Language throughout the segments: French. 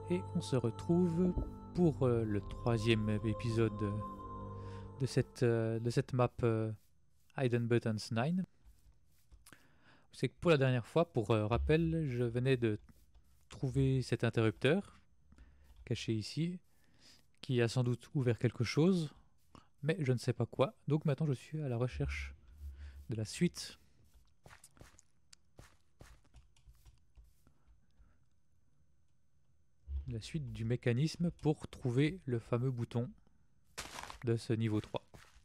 Et on se retrouve pour le troisième épisode de cette map Hidden Buttons 9. C'est que pour la dernière fois, pour rappel, je venais de trouver cet interrupteur caché ici, qui a sans doute ouvert quelque chose, mais je ne sais pas quoi. Donc maintenant je suis à la recherche de la suite. La suite du mécanisme pour trouver le fameux bouton de ce niveau 3.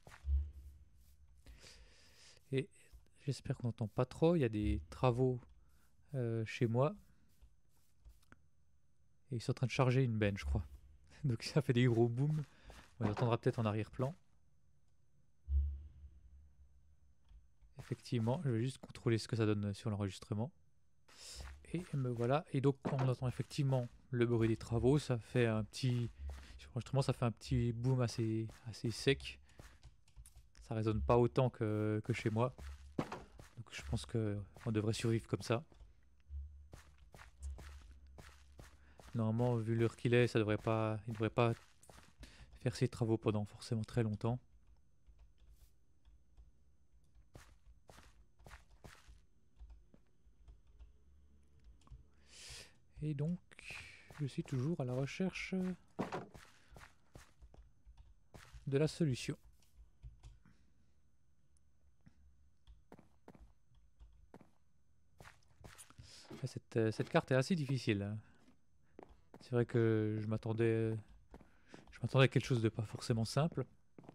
Et j'espère qu'on n'entend pas trop, il y a des travaux chez moi. Et ils sont en train de charger une benne, je crois. Donc ça fait des gros booms. On les entendra peut-être en arrière-plan. Effectivement, je vais juste contrôler ce que ça donne sur l'enregistrement. Et me voilà. Et donc on entend effectivement le bruit des travaux. Ça fait un petit... Sur l'enregistrement, ça fait un petit boom assez sec. Ça résonne pas autant que chez moi. Donc je pense qu'on devrait survivre comme ça. Normalement, vu l'heure qu'il est, il devrait pas faire ses travaux pendant forcément très longtemps. Et donc, je suis toujours à la recherche de la solution. Cette carte est assez difficile. C'est vrai que je m'attendais à quelque chose de pas forcément simple.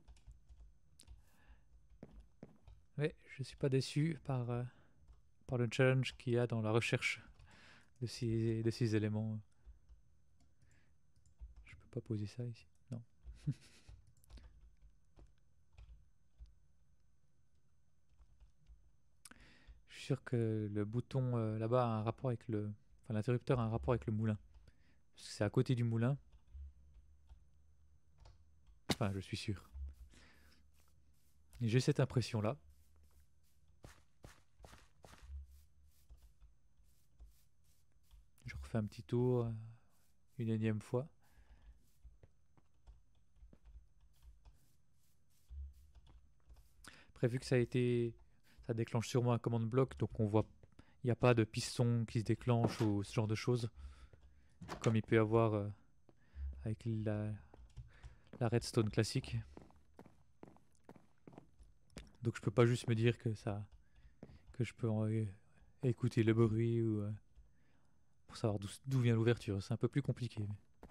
Mais je suis pas déçu par le challenge qu'il y a dans la recherche de ces éléments. Je peux pas poser ça ici. Non. Je suis sûr que le bouton là-bas a un rapport avec le... Enfin, l'interrupteur a un rapport avec le moulin. Parce que c'est à côté du moulin. Enfin, je suis sûr. Et j'ai cette impression-là. Je refais un petit tour une énième fois. Après, vu que ça déclenche sûrement un commande bloc, donc on voit, il n'y a pas de piston qui se déclenche ou ce genre de choses, comme il peut y avoir avec la redstone classique. Donc je peux pas juste me dire que je peux écouter le bruit ou pour savoir d'où vient l'ouverture. C'est un peu plus compliqué.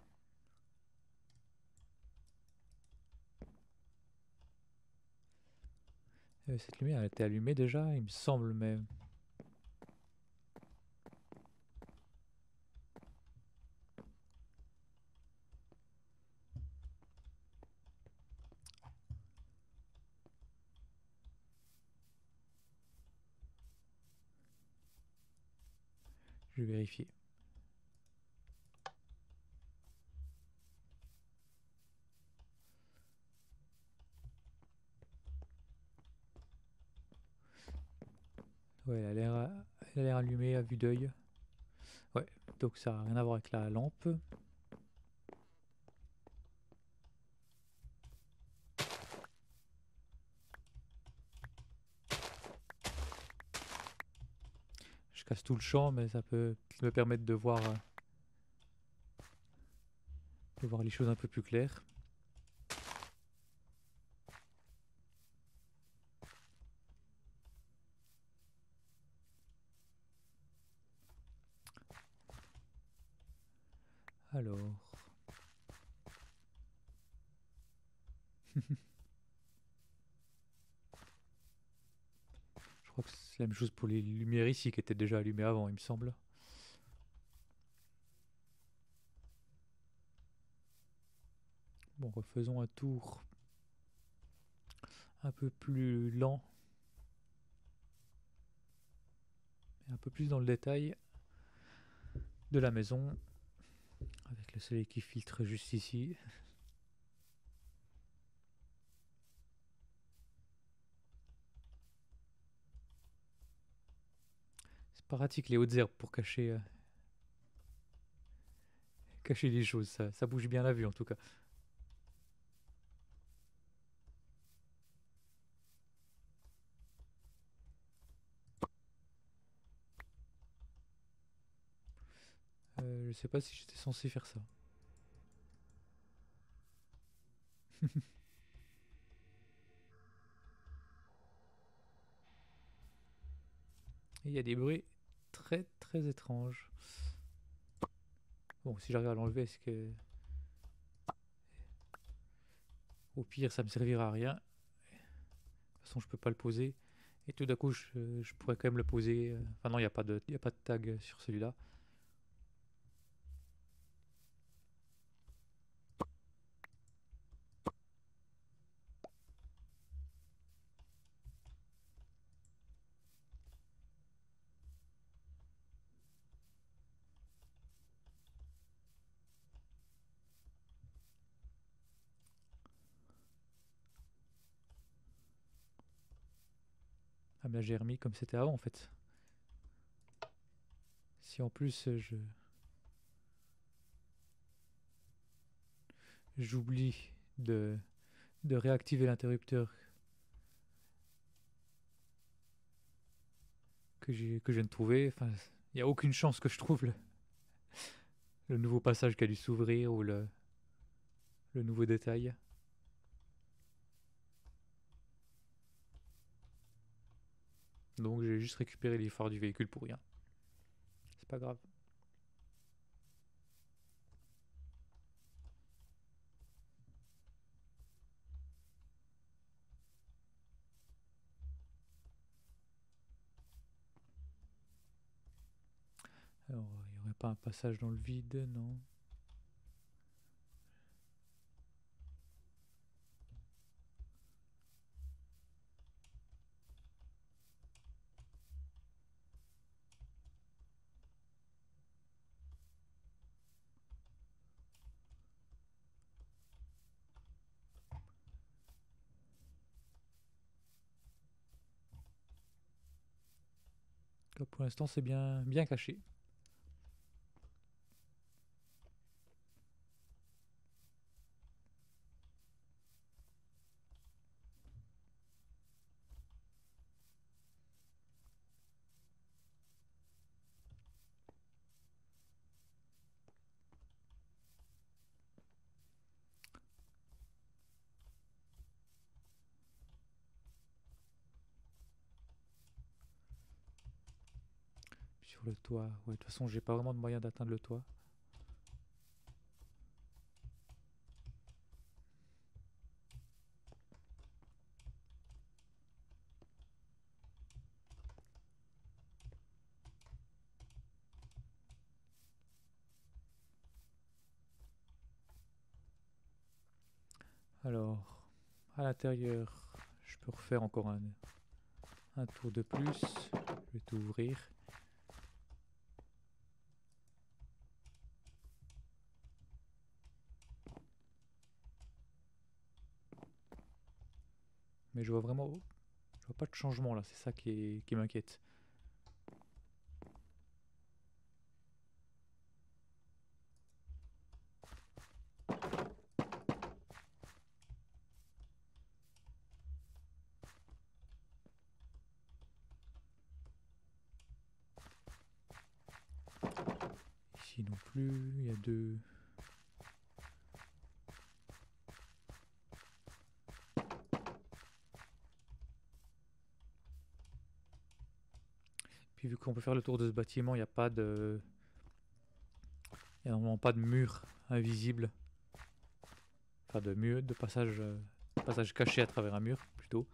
Cette lumière elle était allumée déjà, il me semble, mais je vais vérifier. Ouais, elle a l'air allumée à vue d'œil. Ouais, donc ça n'a rien à voir avec la lampe. Je casse tout le champ, mais ça peut me permettre de voir les choses un peu plus claires. Alors... Je crois que c'est la même chose pour les lumières ici qui étaient déjà allumées avant, il me semble. Bon, refaisons un tour un peu plus lent. Et un peu plus dans le détail de la maison. Avec le soleil qui filtre juste ici. C'est pratique les hautes herbes pour cacher cacher les choses, ça bouge bien la vue en tout cas. Je sais pas si j'étais censé faire ça. Il y a des bruits très très étranges. Bon, si j'arrive à l'enlever, est-ce que... Au pire, ça me servira à rien. De toute façon, je peux pas le poser. Et tout d'un coup, je pourrais quand même le poser. Enfin non, il y a pas de tag sur celui-là. Ah mais là, j'ai remis comme c'était avant en fait. Si en plus j'oublie de réactiver l'interrupteur que je viens de trouver, enfin, il n'y a aucune chance que je trouve le nouveau passage qui a dû s'ouvrir ou le nouveau détail. Donc j'ai juste récupéré les phares du véhicule pour rien. C'est pas grave. Alors, il n'y aurait pas un passage dans le vide, non? Là, pour l'instant, c'est bien caché. Sur le toit, ouais, de toute façon, j'ai pas vraiment de moyen d'atteindre le toit. Alors, à l'intérieur, je peux refaire encore un tour de plus. Je vais tout ouvrir. Mais je vois pas de changement là, c'est ça qui m'inquiète. Ici non plus, il y a deux. Puis vu qu'on peut faire le tour de ce bâtiment, il n'y a pas de... Il n'y a normalement pas de mur invisible. Enfin de mur, de passage caché à travers un mur plutôt.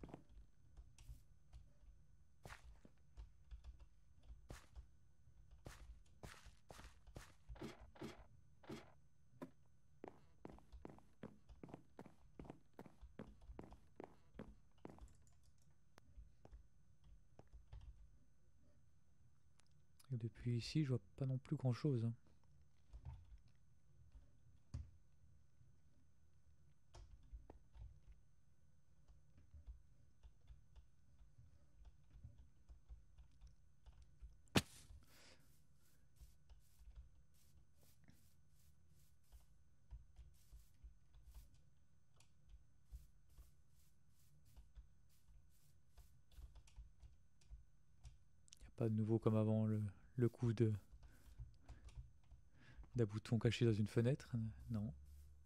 Et depuis ici, je vois pas non plus grand chose. Pas de nouveau comme avant le coup d'un bouton caché dans une fenêtre. Non.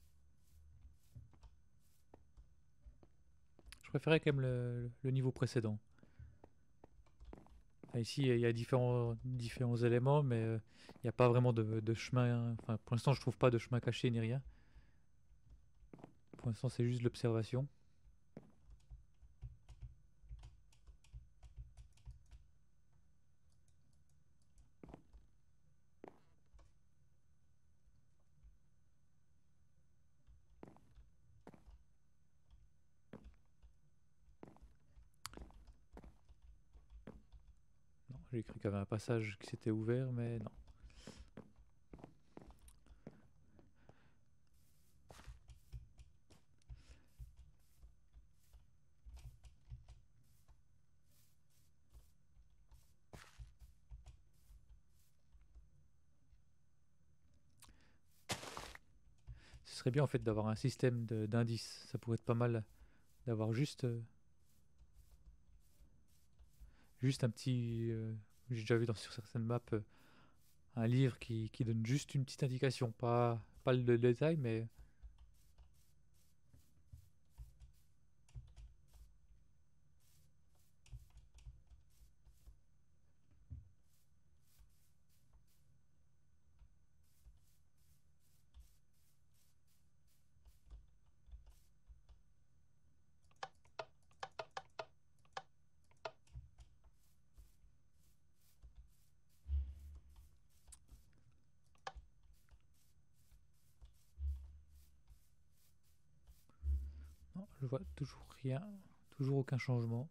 Je préférais quand même le niveau précédent. Enfin, ici, il y a différents éléments, mais il n'y a pas vraiment de chemin. Enfin, pour l'instant, je trouve pas de chemin caché ni rien. Pour l'instant, c'est juste l'observation. Non, j'ai cru qu'il y avait un passage qui s'était ouvert, mais non. Ce serait bien en fait d'avoir un système d'indices. Ça pourrait être pas mal d'avoir juste un petit. J'ai déjà vu sur certaines maps un livre qui donne juste une petite indication, pas le détail, mais non, je vois toujours rien, toujours aucun changement.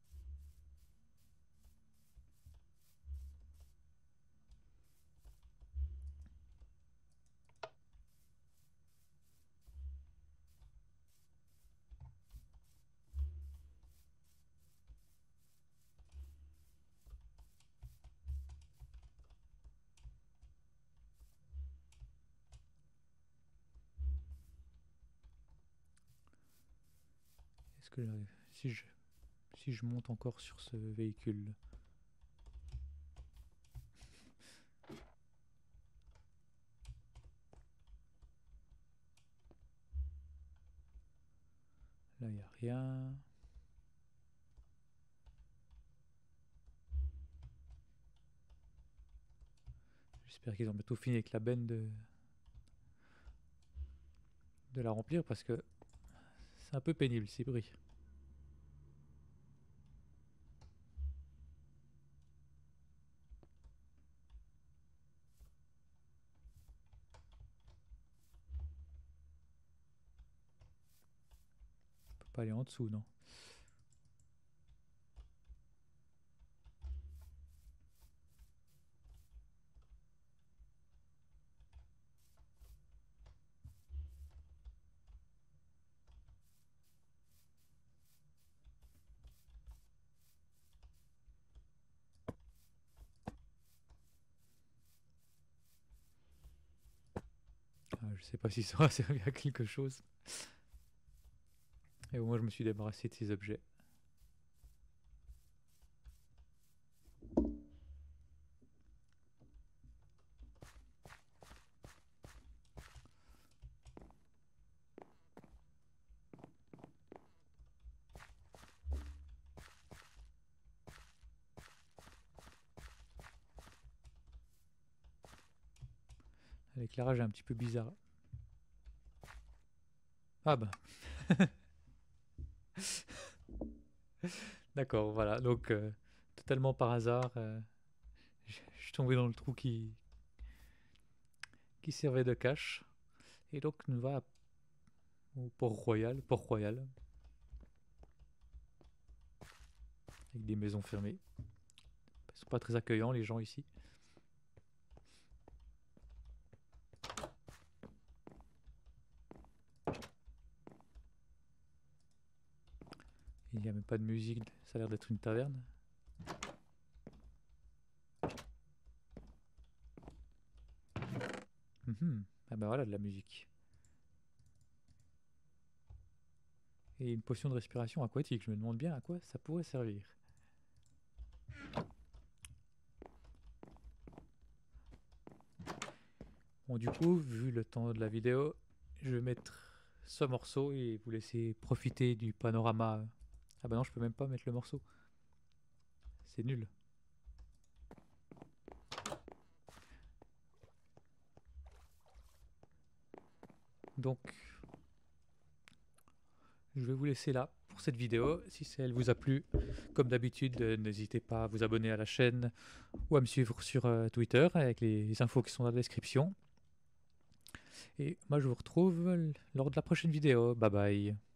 Est-ce que si je monte encore sur ce véhicule, là il n'y a rien. J'espère qu'ils ont bientôt fini avec la benne de la remplir parce que c'est un peu pénible ces bruits. On peut pas aller en dessous, non? Je sais pas si ça aura servi à quelque chose. Et au moins je me suis débarrassé de ces objets. L'éclairage est un petit peu bizarre. Ah bah. D'accord, voilà. Donc, totalement par hasard, je suis tombé dans le trou qui servait de cache. Et donc, on va au Port-Royal. Port-Royal. Avec des maisons fermées. Ils sont pas très accueillants, les gens ici. Il n'y a même pas de musique. Ça a l'air d'être une taverne. Ah bah voilà, de la musique. Et une potion de respiration aquatique. Je me demande bien à quoi ça pourrait servir. Bon, du coup, vu le temps de la vidéo, je vais mettre ce morceau et vous laisser profiter du panorama. Ah bah non, je peux même pas mettre le morceau. C'est nul. Donc, je vais vous laisser là pour cette vidéo. Si elle vous a plu, comme d'habitude, n'hésitez pas à vous abonner à la chaîne ou à me suivre sur Twitter avec les infos qui sont dans la description. Et moi, je vous retrouve lors de la prochaine vidéo. Bye bye.